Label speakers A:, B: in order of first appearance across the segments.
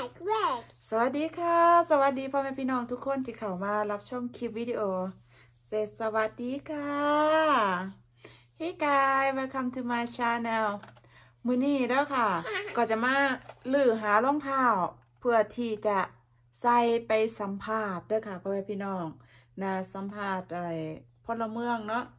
A: สวัสดีค่ะสวัสดีพ่อแม่พี่น้องทุกคนที่เข้ามารับชมคลิปวิดีโอสวัสดีค่ะ Hey guys welcome to my channel มื้อนี้เด้อค่ะ ก็จะมาลื้อหารองเท้าเพื่อที่จะใส่ไปสัมภาษณ์เด้อค่ะพ่อแม่พี่น้องนะสัมภาษณ์พลเมืองเนาะ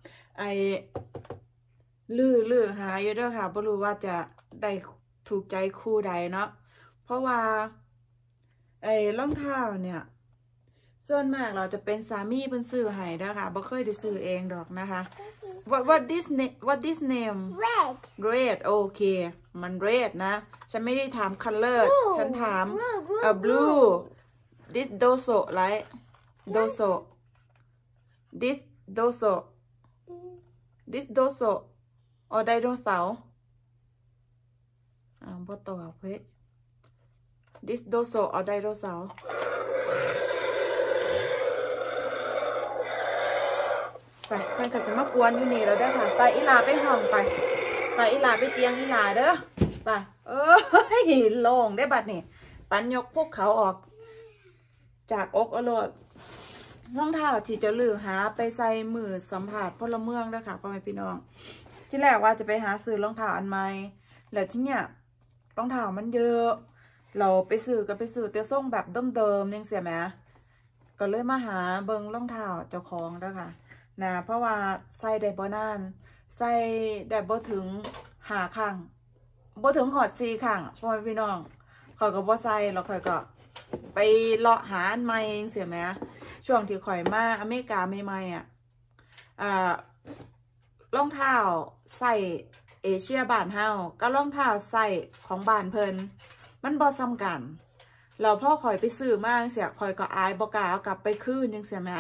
A: ลื้อหาอยู่เด้อค่ะบ่รู้ว่าจะได้ถูกใจคู่ใดเนาะเพราะว่ารองเท้าเนี่ยส่วนมากเราจะเป็นสามีเป็นซื้อให้เด้อค่ะบ่เคยได้ซื้อเองดอกนะคะ what this name red โอเคมัน red นะฉันไม่ได้ถาม color ฉันถามblue this doso right doso this doso อ๋อไดโนเสาร์บ่ตอบเฮ้ย this doso อ๋อไดโนเสาร์ไปเพื่อนก็จะมากวนอยู่นี่แล้วเด้อค่ะไปอีหลาไปห้องไปอีหลาไปเตียงอีหลาเด้อไปโล่งได้บัดนี่ปันยกพวกเขาออกจากอกอรดรองเท้าที่จะลื้อหาไปใส่มือสัมผัสพลเมืองเด้อค่ะพ่อแม่พี่น้องที่แรกว่าจะไปหาซื้อรองเท้าอันใหม่แล้วที่เนี่ยรองเท้ามันเยอะเราไปซื้อแต่ส่งแบบเดิมๆยังเสียไหมก็เลยมาหาเบิ่งรองเท้าเจ้าของเด้อค่ะนะเพราะว่าใส่ได้บ่นานใส่ได้บ่ถึง5 ครั้งบ่ถึงหอด4 ครั้งพ่อแม่พี่น้องข่อยก็บ่ใส่แล้วข่อยก็ไปเลาะหาอันใหม่เสียไหมช่วงที่ข่อยมาอเมริกาใหม่รองเท้าใส่เอเชียบ้านเฮากับรองเท้าใส่ของบ้านเพิ่นมันบ่ซ้ำกันแล้วพ่อข่อยไปซื้อมาเสียข่อยก็อายบ่กล้าเอากลับไปคืนยังเสียไหม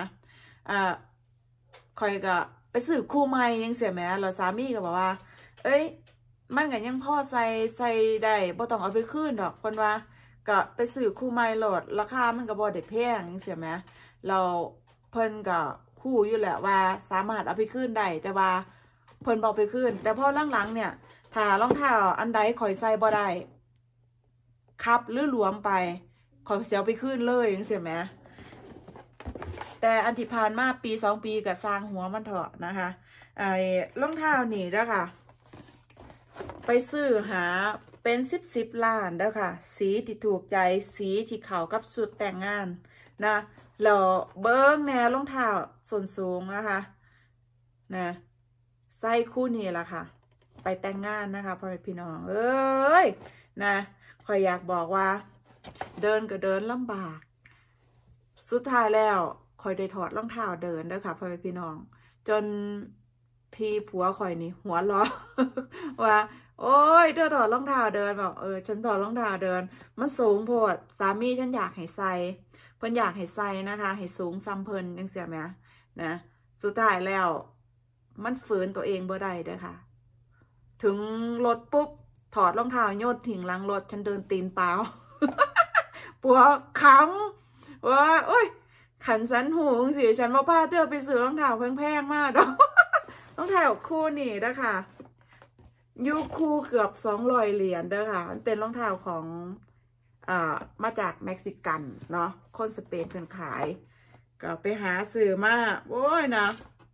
A: ข่อยก็ไปซื้อคู่ใหม่ยังเสียไหมแล้วสามีก็บอกว่าเอ้ยมันก็ยังพ่อใส่ได้บ่ต้องเอาไปคืนดอกคนว่าก็ไปซื้อคู่ใหม่โหลดราคามันก็บ่ได้แพงยังเสียไหมเราเพิ่นก็คู่อยู่แหละว่าสามารถเอาไปคืนได้แต่ว่าเพิ่นบอกไปคืนแต่พอหลังๆเนี่ยถ้ารองเท้าอันใดข่อยใส่บ่ได้ครับหรือหลวมไปข่อยเสียไปคืนเลยยังเสียไหมแต่อันที่ผ่านมาปี2 ปีก็สร้างหัวมันเถอะนะคะรองเท้านี่เด้อค่ะไปซื้อหาเป็น10 ล้านเด้อค่ะสีที่ถูกใจสีที่เข้ากับชุดแต่งงานนะเราเบิ้งแนวรองเท้าส่วนสูงนะคะนะใส่คู่นี้ล่ะค่ะไปแต่งงานนะคะพ่อแม่พี่น้องเอ้ยนะข่อยอยากบอกว่าเดินก็เดินลำบากสุดท้ายแล้วข่อยได้ถอดรองเท้าเดินเด้อค่ะพ่อแม่พี่น้องจนพี่ผัวข่อยนี่หัวเราะ ว่าโอ้ยเธอถอดรองเท้าเดินบอกฉันถอดรองเท้าเดินมันสูงโพดสามีฉันอยากให้ใส่เพิ่นอยากให้ใส่นะคะให้สูงซ้ำเพิ่นยังเสียไหมนะสุดท้ายแล้วมันฝืนตัวเองบ่ได้เด้อค่ะถึงรถปุ๊บถอดรองเท้าโยนทิ้งหลังรถฉันเดินตีนเปล่า ปัวขำว่าโอ้ยขันสันหูสิฉันมาพาเธอไปซื้อรองเท้าแพงๆมากดอกรองเท้าคู่นี่นะคะยูคู่เกือบ200 เหรียญเด้อค่ะมันเป็นรองเท้าของมาจากเม็กซิกันเนาะคนสเปนเป็นขายก็ไปหาซื้อมาโอ้ยนะ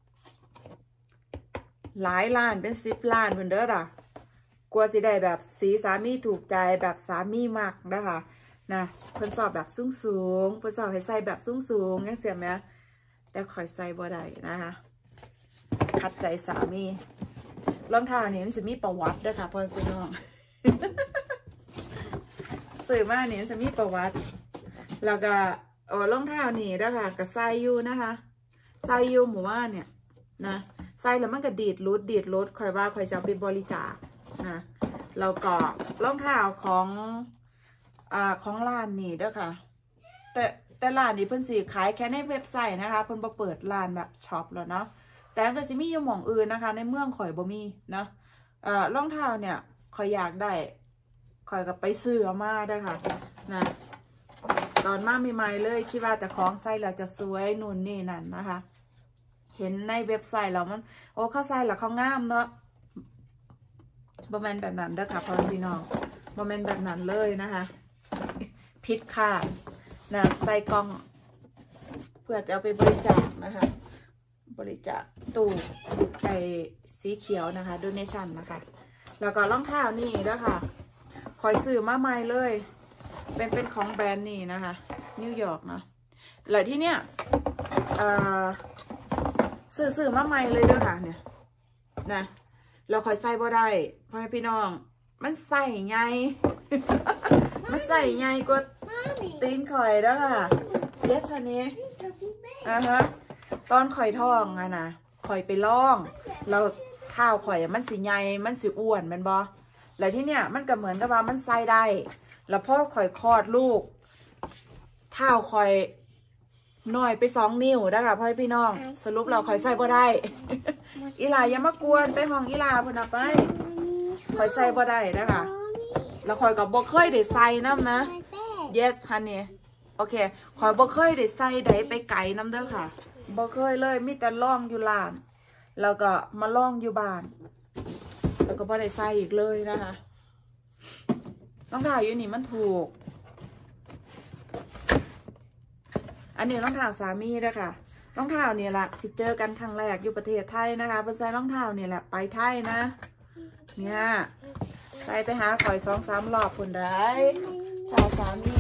A: หลายล้านเป็น10 ล้านเหมือนเด้อล่ะกลัวสิได้แบบสีสามีถูกใจแบบสามีมักนะคะนะเพิ่นสอบแบบสูงเพิ่นสอบให้ใส่แบบสูงยังเสียไหมแต่ข่อยใส่บ่ได้นะคะขัดใจสามีรองเท้านี้มันจะมีประวัติด้วยค่ะพ่อพี่น้อง ซื้อมาเนี่ยจะมีประวัติแล้วก็รองเท้านี่ด้วยค่ะกับใส่อยู่นะคะใส่อยู่หมู่ว่าเนี่ยนะใส่แล้วมันก็ดีดรุดข่อยว่าข่อยจะไปบริจาคนะแล้วก็รองเท้าของร้านนี่ด้วยค่ะแต่ร้านนี้เพิ่นสิขายแค่ในเว็บไซต์นะคะเพิ่นบ่เปิดร้านแบบช็อปแล้วเนาะแต่ก็สิมีอยู่หม่องอื่นนะคะในเมืองข่อยบ่มีนะรองเท้าเนี่ยข่อยอยากได้ข่อยก็ไปซื้อเอามาด้วยค่ะนะตอนมาใหม่ๆเลยคิดว่าจะคล้องใส่แล้วจะสวยนู่นนี่นั่นนะคะเห็นในเว็บไซต์แล้วมันโอ้เข้าใส่แล้วเขางามเนาะบ่แม่นแบบนั้นเด้อค่ะพ่อพี่น้องบ่แม่นแบบนั้นเลยนะคะพิษค่ะนะใส่กล่องเพื่อจะเอาไปบริจาคนะคะบริจาคตู้ไอ้สีเขียวนะคะโดเนชั่นนะคะแล้วก็รองเท้านี่ด้วยค่ะคอยซื้อมาใหม่เลยเป็นของแบรนด์นี่นะคะนิวยอร์กเนาะหลายที่เนี้ยซื้อมาใหม่เลยด้วยค่ะเนี่ยนะเราคอยใส่บ่ได้พ่อแม่พี่น้องมันใส่ไง มันใส่ไงก็ตีนข่อยแล้วค่ะเยสอันนี้ฮะตอนข่อยท้องอะนะข่อยไปล่องเราเท้าข่อยมันสิไงมันสิอ้วนมันบอแล้วที่เนี่ยมันก็เหมือนกับว่ามันใส่ได้แล้วพ่อข่อยคลอดลูกเท้าข่อยหน่อยไป2 นิ้วนะคะพ่อพี่น้องสรุปเราข่อยใส่บ่ได้ อีหลาอย่ามากวนไปห้องอีหลาพนไปข่อยใส่บ่ได้นะคะแล้วข่อยกับบ่เคยได้ใส่น้ำนะ yes honey โอเคข่อยบ่เคยได้ใส่ได้ไปไกลน้ำเด้อค่ะบ่เคยเลยมีแต่ล่องอยู่ร้านแล้วก็มาล่องอยู่บ้านแล้วก็บ่ได้ใส่อีกเลยนะคะรองเท้าอยู่นี่มันถูกอันนี้รองเท้าสามีด้วยค่ะรองเท้าเนี่ยแหละที่เจอกันครั้งแรกอยู่ประเทศไทยนะคะเป็นใส่รองเท้าเนี่ยแหละไปไทยนะเนี่ยใส่ไปหาข่อย2-3 รอบคนได้เท้าสามี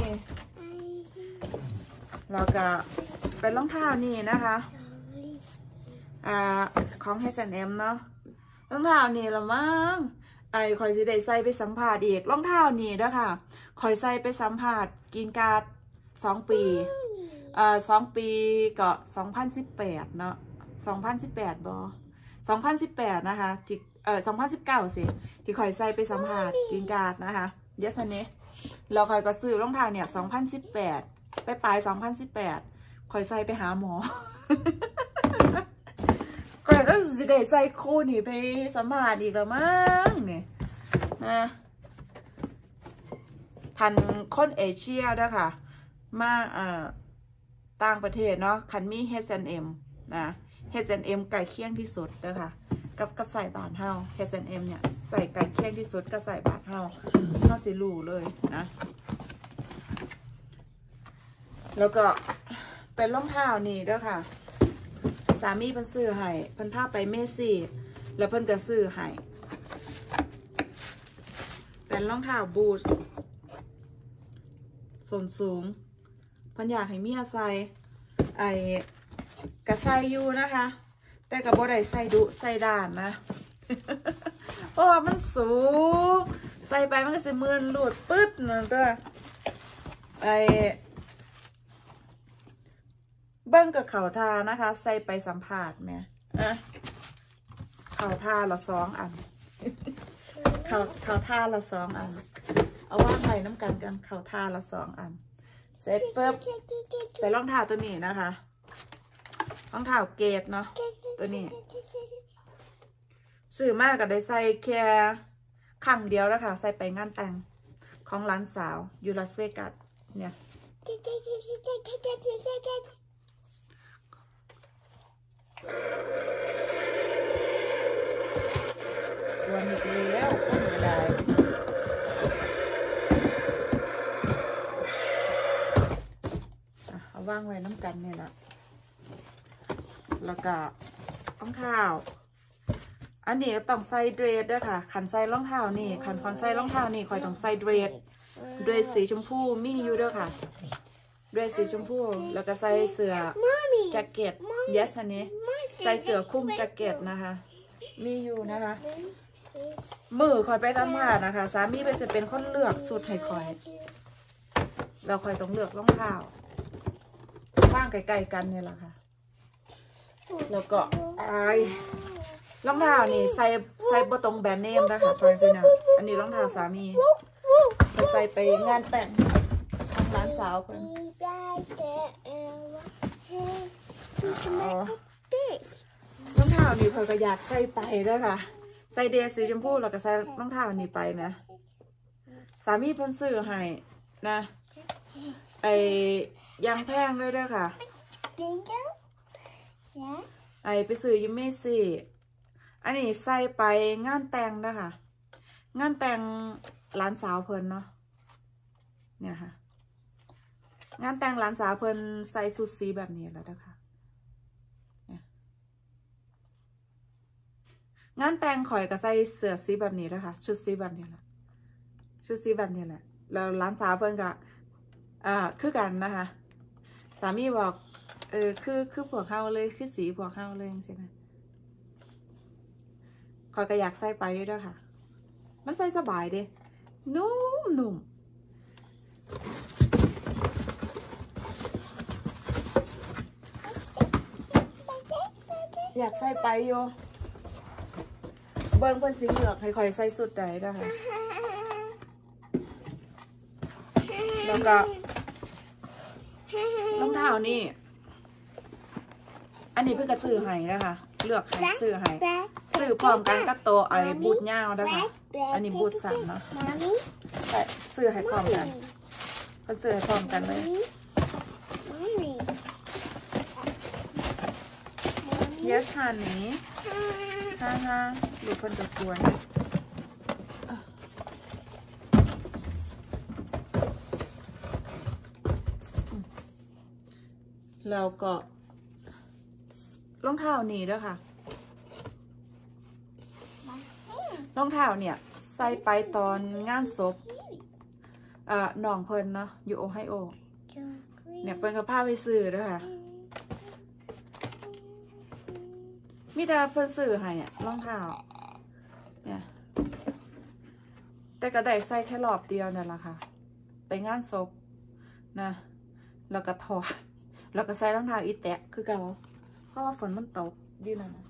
A: แล้วก็เป็นรองเท้านี่นะคะของ H&M เนาะรองเท้านี่ละมั้งข่อยสิได้ใส่ไปสัมภาษณ์อีกรองเท้านี่ด้วยค่ะข่อยใส่ไปสัมภาษณ์กินการ์ด2 ปี2 ปีก็2018เนาะ2018 2018นะคะที่2019สิที่ข่อยใส่ไปสัมภาษณ์กินการ์ดนะคะเยสอันนี้เราข่อยก็ซื้อรองเท้าเนี่ย2018ไปปลาย2018ข่อยใส่ไปหาหมอ ข่อยก็สิได้ใส่คู่นี่ไปสัมภาษณ์อีกแล้วมั้งเนี่ยนะทันคนเอเชียด้วยค่ะมาต่างประเทศเนาะคันมี H&M นะ H&M ไก่เคี่ยงที่สุดนะคะกับใส่บาทเฮา H&M เนี่ยใส่ไก่เคี่ยงที่สุดก็ใส่บาทเฮาสิรู้เลยนะแล้วก็เป็นรองเท้านี่ด้วยค่ะสามีเพิ่นซื้อให้เพิ่นพาไปเมซี่แล้วเพิ่นก็ซื้อให้เป็นรองเท้าบูทส้นสูงเพิ่นอยากให้เมียใส่กระใส่อยู่นะคะแต่กับบ่ได้ใส่ดุใส่ด่านนะ เพราะว่ามันสูงใส่ไปมันก็สิมืนหลุดปึ๊ดนั่นตัวเบิ้งกับเข่าทานะคะใส่ไปสัมผัสแม่เข่าทาละ2 อัน เข่าทาละ2 อันเอาว่าไผ่น้ำกันเข่าทาละ2 อันเสร็จปุ๊บไปรองเท้าตัวนี้นะคะรองเท้าเกรดเนาะตัวนี้ซื้อมากก็ได้ใส่แค่ครั้งเดียวแล้วค่ะใส่ไปงานแต่งของหลานสาวอยู่ลาสเวกัสเนี่ยวันอีกแล้วก็ไม่ได้เอาว่างไว้น้ำกันเนี่ยแหละแล้วก็รองเท้าอันนี้ต้องใส่เดรสด้วยค่ะขันใส่รองเท้านี่ขันคอนใส่รองเท้านี่คอยต้องใส่เดรสสีชมพูมีอยู่ด้วยค่ะเดรสสีชมพูแล้วก็ใส่เสื้อแจ็คเก็ต yes อันนี้ใส่เสื้อคลุมแจ็คเก็ตนะคะมีอยู่นะคะมือคอยไปสัมภาษณ์นะคะสามีเป็นจะเป็นคนเลือกสูตรให้คอยเราคอยต้องเลือกรองเท้าว่างไกลๆกันเนี่ยแหละค่ะแล้วก็รองเท้านี่ใส่บตรงแบรนด์เนมนะคะพอยพี่นะอันนี้รองเท้าสามีใส่ไปงานแต่งของร้านสาวเพิ่นรองเท้านี่เพิ่นก็อยากใส่ไปด้วยค่ะใส่เดรสสีชมพูแล้วก็ใส่รองเท้านี่ไปไหมสามีเพิ่นซื้อให้นะยังแพงด้วยค่ะไปซื้อยูเมซี่อันนี้ใส่ไปงานแต่งนะคะงานแต่งหลานสาวเพิ่นเนาะเนี่ยค่ะงานแต่งหลานสาวเพิ่นใส่สุดสีแบบนี้แล้วนะคะงานแต่งข่อยก็ใส่เสื้อสีแบบนี้นะคะชุดสีแบบนี้แหละชุดสีแบบนี้แหละแล้วหลานสาวเพิ่นก็คือกันนะคะสามีบอกคือพวกเขาเลยคือสีพวกเขาเลยใช่ไหมข่อยก็อยากใส่ไปด้วยค่ะมันใส่สบายเด้นุ่มอยากใส่ไปโยเบิ้งเพิ่นสีเหลือกให้ข่อยใส่สุดใดด้วยค่ะแล้วก็รองเท้านี่อันนี้เพิ่งกระซื้อให้นะคะเลือกให้ซื้อให้ซื้อพร้อมกันกับตัวไอ้บูทยาวนะคะอันนี้บูทสั้นเนาะซื้อให้พร้อมกันก็ซื้อให้พร้อมกันเลยyes honey ฮ่าลูกคนจะกวนแล้วก็รองเท้านี่ด้วยค่ะรองเท้าเนี่ยใส่ไปตอนงานศพน้องเพิ่นเนาะอยู่โอไฮโอเนี่ยเพิ่นก็พาไปซื้อด้วยค่ะมีแต่เพิ่นซื้อให้รองเท้าเนี่ยแต่ก็ได้ใส่แค่รอบเดียวนั่นแหละค่ะไปงานศพนะแล้วก็ถอดแล้วก็ใส่รองเท้าอีแตะคือเก่าเพราะว่าฝนมันตกยืนนั่นนะ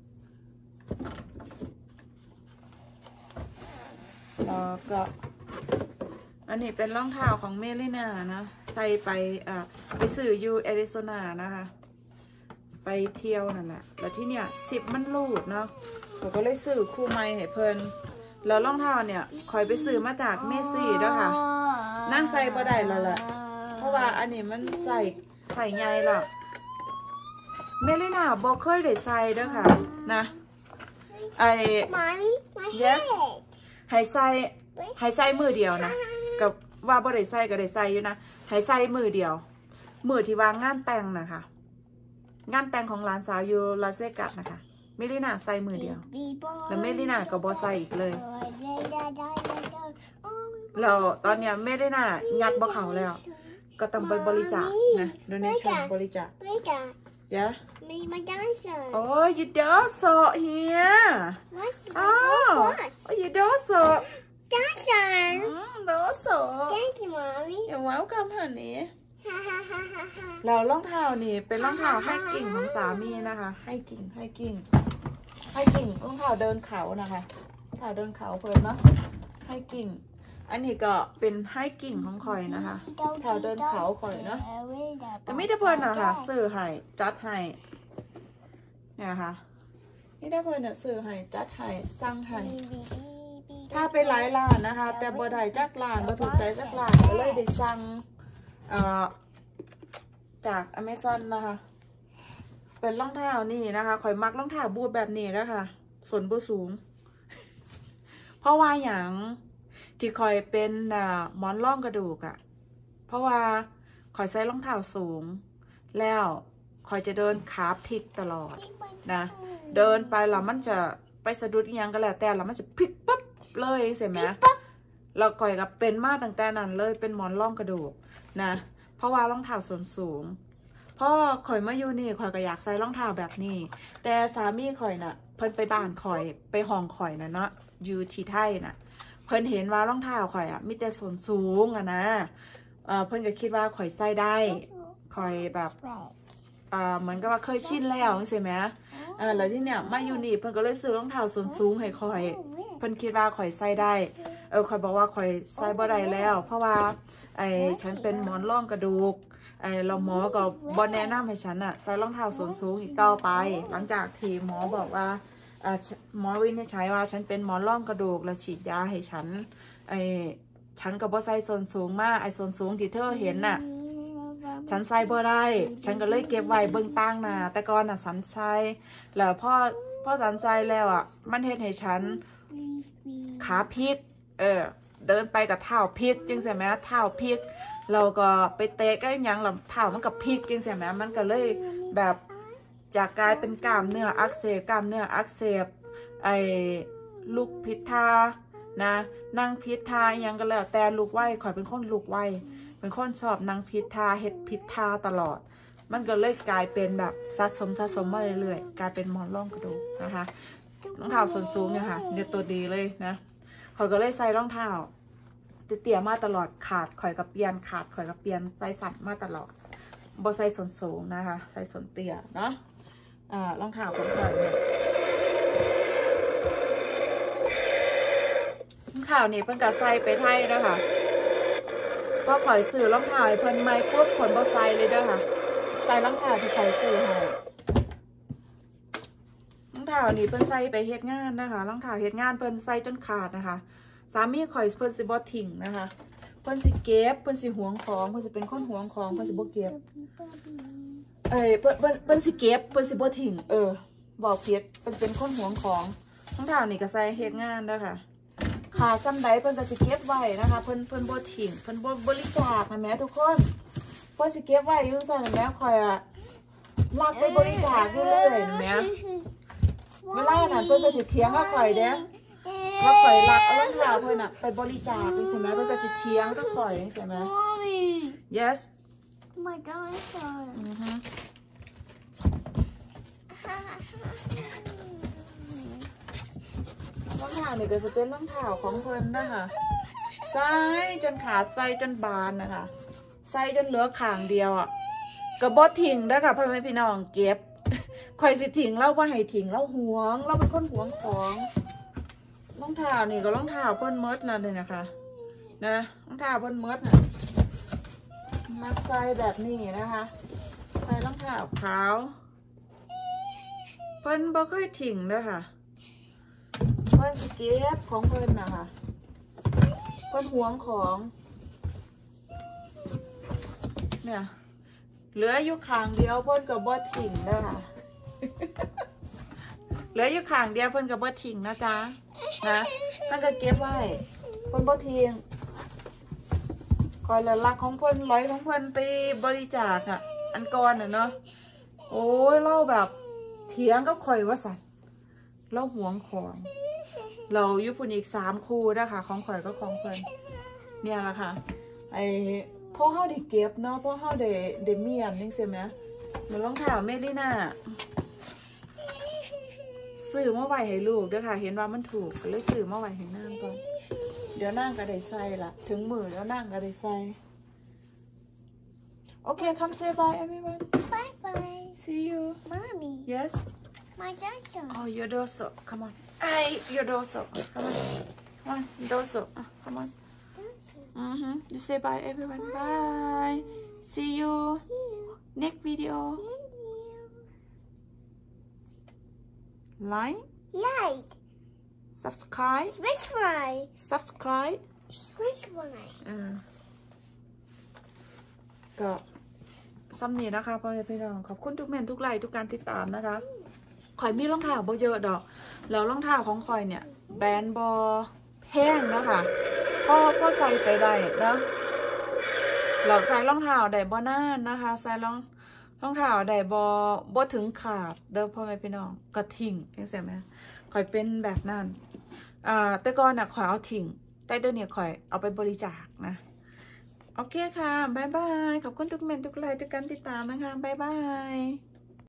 A: แล้วก็อันนี้เป็นรองเท้าของเมลิน่านะใส่ไปซื้ออยู่แอริโซนานะคะไปเที่ยวนั่นแหละแล้วที่เนี่ย10มันรูดเนาะเราก็เลยซื้อคู่ใหม่ให้เพิ่นแล้วรองเท้าเนี่ยคอยไปซื้อมาจากเมซี่ด้วยค่ะนั่งใส่บ่ได้แล้วแหละเพราะว่าอันนี้มันใส่ใหญ่หรอกเมลิน่าบอกเคยได้ใส่ด้วยค่ะนะyes ให้ใส่มือเดียวนะกับว่าบ่ได้ใส่ก็ได้ใส่อยู่นะให้ใส่มือเดียวมือที่วางงานแต่งนะคะงานแต่งของหลานสาวอยู่ลาสเวกัสนะคะเมลิน่าใส่มือเดียวแล้วเมลิน่าก็บ่ใส่อีกเลยแล้วตอนเนี้ยเมลิน่ายัดบ่เขาแล้วก็ต้องไปบริจาคนะโดเนชั่นบริจาคYeah. Oh, you dinosaur here. Oh, you dinosaur. Dinosaur.
B: Thank you, Mommy.
A: You're welcome, honey. แล้วรองเท้านี่เป็นรองเท้าให้กิ่งของสามีนะคะ ให้กิ่งรองเท้าเดินเขานะคะรองเท้าเดินเขาเพิ่นเนาะให้กิ่งอันนี้ก็เป็นให้กิ่งของข่อยนะคะแถวเดินเขาข่อยเนาะแต่ไม่ได้เพิ่นนะคะซื้อให้จัดให้เนี่ยค่ะนี่ได้เพิ่นเนี่ยซื้อให้จัดให้สั่งให้ถ้าไปหลายร้านนะคะแต่บ่ได้จักร้านบ่ถูกใจจักร้านก็เลยได้สั่งจาก Amazon นะคะเป็นรองเท้านี่นะคะข่อยมักรองเท้าบูทแบบนี้นะคะส่วนบ่สูงเพราะว่าอย่างที่คอยเป็นหมอนร่องกระดูกเพราะว่าคอยใส่รองเท้าสูงแล้วคอยจะเดินขาพลิกตลอดนะเดินไปแล้วมันจะไปสะดุดอีกอย่างก็แล้วแต่แล้วมันจะพลิกปุ๊บเลยใช่ไหมเราคอยกับเป็นมาตั้งแต่นั้นเลยเป็นหมอนร่องกระดูกนะเพราะว่ารองเท้าส้นสูงเพราะคอยมาอยู่นี่คอยก็อยากใส่รองเท้าแบบนี้แต่สามีคอยน่ะเพิ่นไปบ้านคอยไปห้องคอยนะเนาะอยู่ที่ไทยน่ะเพิ่นเห็นว่ารองเท้าข่อยมีแต่ส้นสูงนะเพิ่นก็คิดว่าข่อยใส่ได้ข่อยแบบเหมือนกับว่าเคยชินแล้วใช่ไหมแล้วที่เนี่ยมาอยู่นี่เพิ่นก็เลยซื้อรองเท้าส้นสูงให้ข่อยเพิ่นคิดว่าข่อยใส่ได้ข่อยบอกว่าข่อยใส่บ่ได้แล้วเพราะว่าฉันเป็นหมอนรองกระดูกเราหมอก็บ่แนะนำให้ฉันใส่รองเท้าส้นสูงอีกต่อไปหลังจากที่หมอบอกว่าหมอวินิจฉัยว่าฉันเป็นหมอนรองกระดูกแล้วฉีดยาให้ฉันฉันกับบ่ใส่ส้นสูงมากส้นสูงที่เธอเห็นน่ะฉันใส่บ่ได้ฉันก็เลยเก็บไว้เบื้องตั้งนะแต่ก่อนน่ะฉันใส่แล้วพ่อฉันใส่แล้วมันเห็นให้ฉันขาพลิกเดินไปกับเท้าพลิกจึงใช่ไหมเท้าพลิกเราก็ไปเตะก็ยังลำเท้ามันกับพลิกยังเสียไหมมันก็เลยแบบจากกลายเป็นกล้ามเนื้ออักเสบกล้ามเนื้ออักเสบไอ้ลุกผิดท่านะนั่งผิดท่ายังก็แล้วแต่ลุกไหวข่อยเป็นคนลุกไหวเป็นคนชอบนั่งผิดท่าเฮ็ดผิดท่าตลอดมันก็เลยกลายเป็นแบบสะสมมาเรื่อยๆกลายเป็นหมอนรองกระดูกนะคะรองเท้าส้นสูงเนี่ยค่ะเนี่ยตัวดีเลยนะข่อยก็เลยใส่รองเท้าเตี้ยมาตลอดขาดข่อยกับเปียนขาดข่อยกับเปียนใส่สั้นมาตลอดบ่ใส่ส้นสูงนะคะใส่ส้นเตี้ยเนาะรองเท้าของข่อยเนี่ยรองเท้านี่เพิ่นก็ใส่ไปไทยนะคะพอข่อยซื้อรองเท้าเพิ่นไม่ปุ๊บผลบ่ใส่เลยเด้อค่ะใส่รองเท้าที่ข่อยซื้อให้รองเท้านี่เพิ่นใส่ไปเฮ็ดงานนะคะรองเท้าเฮ็ดงานเพิ่นใส่จนขาดนะคะสามีข่อยเพิ่นสิบ่ทิ้งนะคะเพิ่นสิเก็บเพิ่นสิหวงของเพิ่นสิเป็นคนหวงของเพิ่นสิบ่เก็บเพิ่นสิเก็บเพิ่นสิบ่ทิ้งบอกผิดเพิ่นเป็นคนหวงของรองเท้านี่ก็ใส่เฮ็ดงานเด้อค่ะขาซ้ำใดเพิ่นก็สิเก็บไว้นะคะเพิ่นบ่ทิ้งเพิ่นบ่บริจาคนะแม่ทุกคนเพิ่นสิเก็บไว้อยู่ซั่นนะแม่ข่อยอะลักไปบริจาคอยู่เลยนะแม่เวลานั้นเพิ่นก็สิเถียงกับข่อยเด้ว่าข่อยรักเอารองเท้าเพิ่นน่ะไปบริจาคจังซี่แม่เพิ่นก็สิเถียงกับข่อยจังซี่แม่ yes
B: My dinosaur.
A: รองเท้านี่ก็จะเป็นรองเท้าของเพิ่นนะคะใส่จนขาดใส่จนบานนะคะใส่จนเหลือข้างเดียวอ่ะกระบดทิ้งเด้อค่ะพ่อแม่พี่น้องเก็บข่อยสิทิ้งเล่าว่าให้ทิ้งเล่าหวงเราเป็นคนหวงของรองเท้านี่ก็รองเท้าเพิ่นเมิดนั่นเลยนะคะนะรองเท้าเพิ่นเมิดน่ะมักใส่แบบนี้นะคะใส่รองเท้าขาวเพิ่นบ่ค่อยทิ้งเด้อค่ะเพิ่นสิเก็บของเพิ่นนะคะเพิ่นหวงของเนี่ยเหลืออยู่ข้างเดียวเพิ่นก็บ่ทิ้งเด้อค่ะ เหลืออยู่ข้างเดียวเพิ่นก็บ่ทิ้งนะจ๊ะนะเพิ่นก็เก็บไว้เพิ่นบ่ทิ้งคอยละลักของเพิ่นร้อยของเพิ่นไปบริจาคอ่ะอันก่อนน่ะเนาะโอ้ยเล่าแบบเถียงกับข่อยว่าสั่นเล่าหวงของเราอยู่พุ่นอีก3 คู่นะคะของข่อยก็ของเพิ่นเนี่ยแหละค่ะไอ้พ่อเฮาได้เก็บเนาะพ่อเฮาได้เมียนจังซี่แหมเหมือนรองเท้าเมลิน่าซื้อมาไว้ให้ลูกเด้อค่ะเห็นว่ามันถูกก็เลยซื้อมาไว้ให้นางก่อนเดี๋ยวนางก็ได้ใส่ละถึงมือแล้วนางก็ได้ใส่โอเค come say bye everyone
B: Bye bye.
A: see you
B: Mommy.
A: yes
B: My dinosaur.
A: oh your doso come on ay your doso come on come on doso come on you say bye everyone bye see you next video like
B: Like.
A: subscribe
B: Which one?
A: subscribe
B: Which one?
A: ก็ซ้ำนี้นะคะพ่อแม่พี่น้องขอบคุณทุกเมนทุกไลค์ทุกการติดตามนะคะข่อยมีรองเท้าบ่เยอะดอกแล้วรองเท้าของข่อยเนี่ยแบรนด์บอแพงนะคะพ่อใส่ไปได้นะเราใส่รองเท้าได้บ่นานนะคะใส่รองเท้าได้บ่ถึงขาดเด้อพ่อแม่พี่น้องก็ทิ้งเห็นไหมข่อยเป็นแบบนั้นแต่ก่อนน่ะข่อยเอาทิ้งแต่เดี๋ยวนี้ข่อยเอาไปบริจาคนะโอเคค่ะบ๊ายบายขอบคุณทุกเมนทุกไลค์ทุกการติดตามนะคะบ๊ายบาย